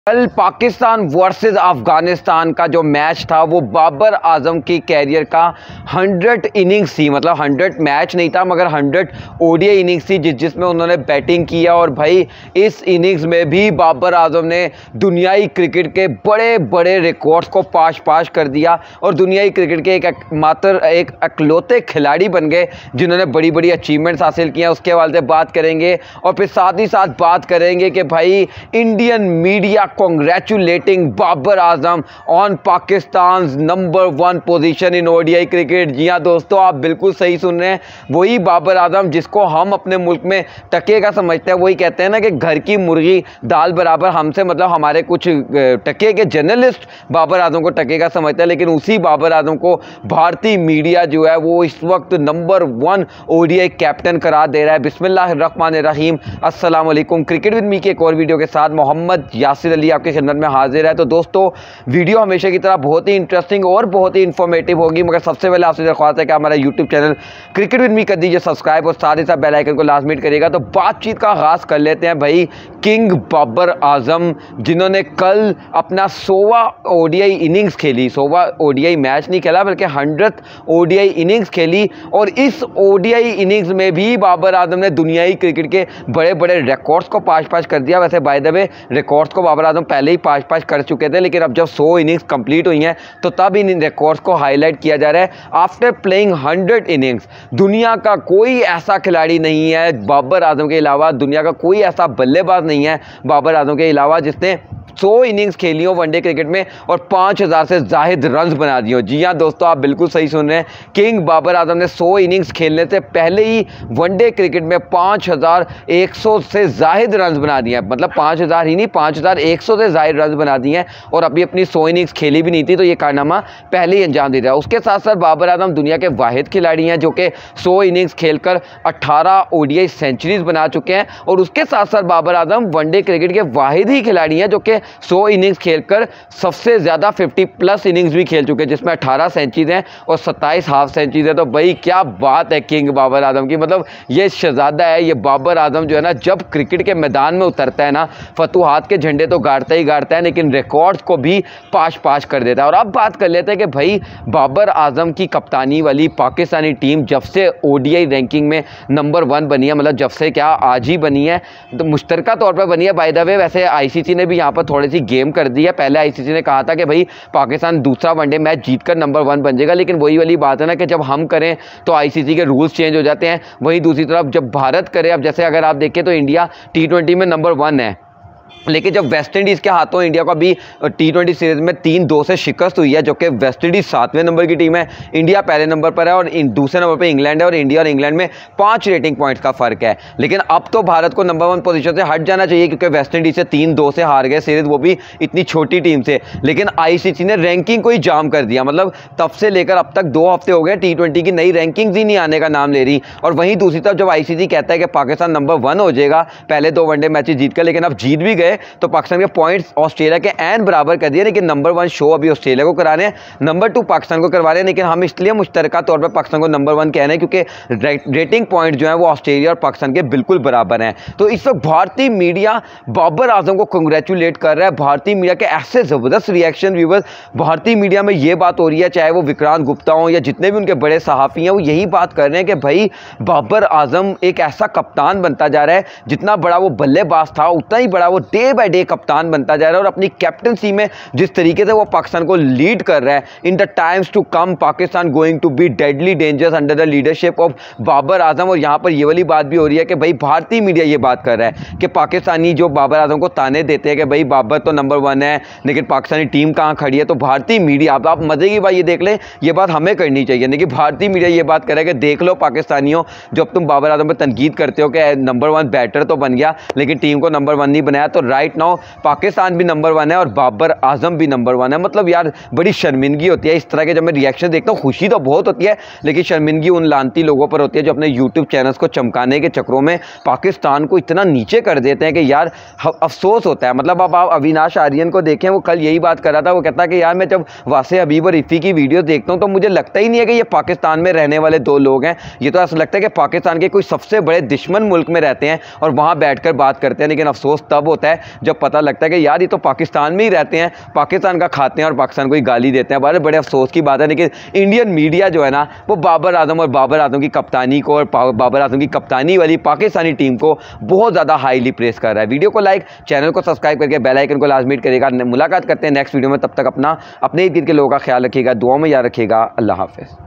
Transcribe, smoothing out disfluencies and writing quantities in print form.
कल पाकिस्तान वर्सेस अफगानिस्तान का जो मैच था वो बाबर आजम की कैरियर का 100 इनिंग्स थी। मतलब 100 मैच नहीं था मगर 100 ओडीआई इनिंग्स थी जिसमें उन्होंने बैटिंग किया। और भाई इस इनिंग्स में भी बाबर आजम ने दुनियाई क्रिकेट के बड़े बड़े रिकॉर्ड्स को पाश कर दिया और दुनियाई क्रिकेट के एक अकलौते खिलाड़ी बन गए जिन्होंने बड़ी बड़ी अचीवमेंट्स हासिल किया। उसके हवाले से बात करेंगे और फिर साथ ही साथ बात करेंगे कि भाई Indian media congratulating Babar Azam on Pakistan number 1 position in ODI cricket. जी हाँ दोस्तों, आप बिल्कुल सही सुन रहे हैं, वही बाबर आजम जिसको हम अपने मुल्क में टके का समझते हैं। वही कहते हैं ना कि घर की मुर्गी दाल बराबर। हमसे मतलब हमारे कुछ टके के जर्नलिस्ट बाबर आजम को टके का समझते हैं, लेकिन उसी बाबर आजम को भारतीय मीडिया जो है वो इस वक्त नंबर 1 ओडीआई कैप्टन करार दे रहा है। बिस्मिल्लाहिर्रहमानिर्रहीम, अस्सलाम वालेकुम। क्रिकेट विद मी के एक और वीडियो के साथ मोहम्मद यासिर अली आपके खिदमत में हाजिर है। तो दोस्तों, वीडियो हमेशा की तरह बहुत ही इंटरेस्टिंग और बहुत ही इंफॉर्मेटिव होगी, मगर सबसे पहले आपसे दरख्वास्त है कि हमारा YouTube channel cricket with me कर दीजिए सब्सक्राइब और साथ ही साथ बेल आइकन को लाजमी करिएगा। तो बातचीत का आगाज कर लेते हैं भाई किंग बाबर आजम, जिन्होंने कल अपना 100वां ओडीआई इनिंग्स खेली। 100वां ओडीआई मैच नहीं खेला बल्कि 100th ओडीआई इनिंग्स खेली। और इस ओडीआई इनिंग्स में भी बाबर आजम ने दुनियाई क्रिकेट के बड़े बड़े रिकॉर्ड्स को पाश कर दिया। वैसे बाय द वे रिकॉर्ड्स को बाबर आजम पहले ही पाश कर चुके थे, लेकिन अब जब 100 इनिंग्स कंप्लीट हुई हैं तो तब इन रिकॉर्ड्स को हाईलाइट किया जा रहा है। आफ्टर प्लेइंग 100 इनिंग्स, दुनिया का कोई ऐसा खिलाड़ी नहीं है बाबर आजम के अलावा, दुनिया का कोई ऐसा बल्लेबाज नहीं है बाबर आजम के अलावा जिसने 100 इनिंग्स खेली हो वनडे क्रिकेट में और 5000 से जायद रन्स बना दिए हो। जी हाँ दोस्तों, आप बिल्कुल सही सुन रहे हैं, किंग बाबर आजम ने 100 इनिंग्स खेलने से पहले ही वनडे क्रिकेट में 5100 से जायद रन्स बना दिए हैं। मतलब 5000 ही नहीं, 5100 से जायद रन्स बना दिए हैं और अभी अपनी 100 इनिंग्स खेली भी नहीं थी, तो ये कारनामा पहले ही अंजाम दे रहा है। उसके साथ साथ बाबर आजम दुनिया के वाहिद खिलाड़ी हैं जो कि 100 इनिंग्स खेलकर 18 ओडीआई सेंचुरीज बना चुके हैं। और उसके साथ साथ बाबर आजम वनडे क्रिकेट के वाहिद ही खिलाड़ी हैं जो कि 100 इनिंग्स खेलकर सबसे ज़्यादा 50+ इनिंग्स भी खेल चुके हैं, जिसमें 18 सेंचुरीज हैं और 27 हाफ सेंचुरीज है। तो भाई क्या बात है किंग बाबर आजम की। मतलब ये शहजादा है, ये बाबर आजम जो है ना, जब क्रिकेट के मैदान में उतरता है ना, फतूहात के झंडे तो गाड़ता ही गाड़ता है, लेकिन रिकॉर्ड्स को भी पाश कर देता है। और अब बात कर लेते हैं कि भाई बाबर आजम की कप्तानी वाली पाकिस्तानी टीम जब से ओडीआई रैंकिंग में नंबर 1 बनी है, मतलब जब से क्या आज ही बनी है, तो मुश्तरका तौर पर बनी है बाय द वे। वैसे आईसीसी ने भी यहाँ पर थोड़ी सी गेम कर दी है। पहले आईसीसी ने कहा था कि भाई पाकिस्तान दूसरा वनडे मैच जीतकर नंबर 1 बन जाएगा, लेकिन वही वाली बात है ना कि जब हम करें तो आईसीसी के रूल्स चेंज हो जाते हैं। वहीं दूसरी तरफ जब भारत करे, अब जैसे अगर आप देखें तो इंडिया T20 में नंबर 1 है, लेकिन जब वेस्ट इंडीज़ के हाथों इंडिया को अभी T20 सीरीज़ में 3-2 से शिकस्त हुई है, जो कि वेस्ट इंडीज़ 7वें नंबर की टीम है, इंडिया पहले नंबर पर है और दूसरे नंबर पर इंग्लैंड है। और इंडिया और इंग्लैंड में 5 रेटिंग पॉइंट्स का फ़र्क है। लेकिन अब तो भारत को नंबर 1 पोजीशन से हट जाना चाहिए, क्योंकि वेस्ट इंडीज़ से 3-2 से हार गए सीरीज़, वो भी इतनी छोटी टीम से। लेकिन आईसीसी ने रैंकिंग को ही जाम कर दिया। मतलब तब से लेकर अब तक 2 हफ्ते हो गए, T20 की नई रैंकिंग्स ही नहीं आने का नाम ले रही। और वहीं दूसरी तरफ जब आईसीसी कहता है कि पाकिस्तान नंबर 1 हो जाएगा पहले 2 वनडे मैचेस जीतकर, लेकिन अब जीत भी गए तो पाकिस्तान के पॉइंट्स ऑस्ट्रेलिया के एन बराबर कर दिए। लेकिन नंबर 1 शो अभी ऑस्ट्रेलिया को करा रहे हैं, नंबर 2 पाकिस्तान को करवा रहे हैं। लेकिन हम इसलिए मुश्तरका तौर पर पाकिस्तान को नंबर 1 कह रहे हैं क्योंकि रेटिंग पॉइंट जो है वो ऑस्ट्रेलिया और पाकिस्तान के बिल्कुल बराबर हैं। तो इस वक्त भारतीय मीडिया बाबर आजम को कंग्रेचुलेट कर रहा है। भारतीय मीडिया के ऐसे ज़बरदस्त रिएक्शन व्यूवर्स, भारतीय मीडिया में ये बात हो रही है, चाहे वो विक्रांत गुप्ता हो या जितने भी उनके बड़े सहाफ़ी हैं, वो यही बात कर रहे हैं कि भाई बाबर आजम एक ऐसा कप्तान बनता जा रहा है, जितना बड़ा वो बल्लेबाज था उतना ही बड़ा वो डे बाय डे कप्तान बनता जा रहा है। और अपनी कैप्टनसी में जिस तरीके से वो पाकिस्तान को लीड कर रहा है, in the times to come Pakistan going to be deadly dangerous under the leadership of Babar Azam. और यहाँ पर ये वाली बात भी हो रही है कि भाई भारतीय मीडिया ये बात कर रहा है कि पाकिस्तानी जो बाबर आजम को ताने देते हैं कि भाई बाबर तो नंबर 1 है लेकिन पाकिस्तानी टीम कहाँ खड़ी है, तो भारतीय मीडिया, आप मजे की बात ये देख लें, ये बात हमें करनी चाहिए। लेकिन भारतीय मीडिया ये बात कर रहा है कि देख लो पाकिस्तानियों, जब तुम बाबर आजम पर तनकीद करते हो कि नंबर 1 बैटर तो बन गया लेकिन टीम को नंबर 1 नहीं बनाया, तो राइट नाउ पाकिस्तान भी नंबर 1 है और बाबर आजम भी नंबर 1 है। मतलब यार बड़ी शर्मिंदगी होती है इस तरह के जब मैं रिएक्शन देखता हूँ। खुशी तो बहुत होती है, लेकिन शर्मिंदगी उन लानती लोगों पर होती है जो अपने यूट्यूब चैनल्स को चमकाने के चक्रों में पाकिस्तान को इतना नीचे कर देते हैं कि यार अफसोस होता है। मतलब अब आप अविनाश आर्यन को देखें, वो कल यही बात कर रहा था, वो कहता है कि यार मैं जब वासे हबीब और इफ़ी की वीडियो देखता हूँ तो मुझे लगता ही नहीं है कि ये पाकिस्तान में रहने वाले 2 लोग हैं, ये तो ऐसा लगता है कि पाकिस्तान के कोई सबसे बड़े दुश्मन मुल्क में रहते हैं और वहाँ बैठ कर बात करते हैं। लेकिन अफसोस तब होता आता है जब पता लगता है कि यार ये तो पाकिस्तान में ही रहते हैं, पाकिस्तान का खाते हैं और पाकिस्तान को ही गाली देते हैं। बड़े अफसोस की बात है, लेकिन इंडियन मीडिया जो है ना वो बाबर आजम और बाबर आजम की कप्तानी को और बाबर आजम की कप्तानी वाली पाकिस्तानी टीम को बहुत ज़्यादा हाईली प्रेस कर रहा है। वीडियो को लाइक, चैनल को सब्सक्राइब करके बेल आइकन को लाजमी करेगा। मुलाकात करते हैं नेक्स्ट वीडियो में, तब तक अपने इर्द गिर्द के लोगों का ख्याल रखिएगा, दुआओं में याद रखिएगा। अल्लाह हाफिज़।